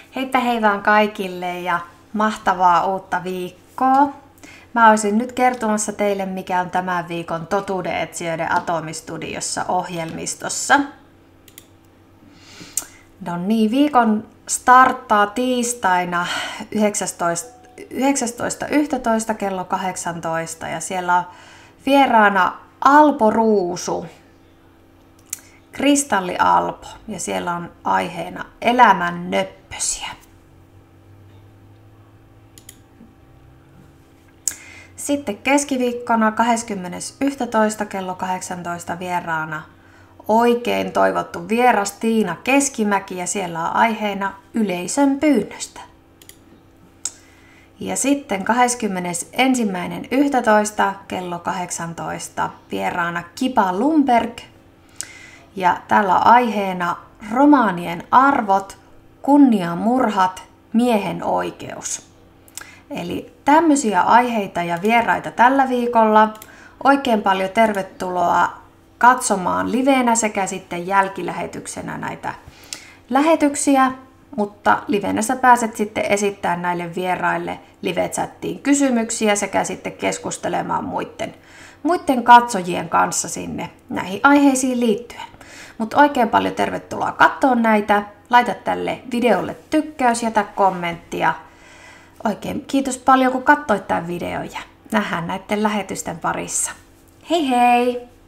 Heipä hei vaan kaikille ja mahtavaa uutta viikkoa. Mä olisin nyt kertomassa teille, mikä on tämän viikon totuudenetsijöiden Atomistudiossa ohjelmistossa. No niin, viikon starttaa tiistaina 19.11. kello 18 ja siellä on vieraana Alpo Ruusu, Kristalli Alpo, ja siellä on aiheena elämän nöppösiä. Sitten keskiviikkona 20.11. kello 18 vieraana oikein toivottu vieras Tiina Keskimäki ja siellä on aiheena yleisön pyynnöstä. Ja sitten 21.11. kello 18 vieraana Kipa Lumberg ja täällä on aiheena romaanien arvot, kunniamurhat, miehen oikeus. Eli tämmöisiä aiheita ja vieraita tällä viikolla. Oikein paljon tervetuloa katsomaan livenä sekä sitten jälkilähetyksenä näitä lähetyksiä. Mutta livenä sä pääset sitten esittämään näille vieraille live-chattiin kysymyksiä sekä sitten keskustelemaan muiden katsojien kanssa sinne näihin aiheisiin liittyen. Mutta oikein paljon tervetuloa katsoa näitä. Laita tälle videolle tykkäys, jätä kommenttia. Oikein kiitos paljon kun katsoit tämän videon ja nähdään näiden lähetysten parissa. Hei hei!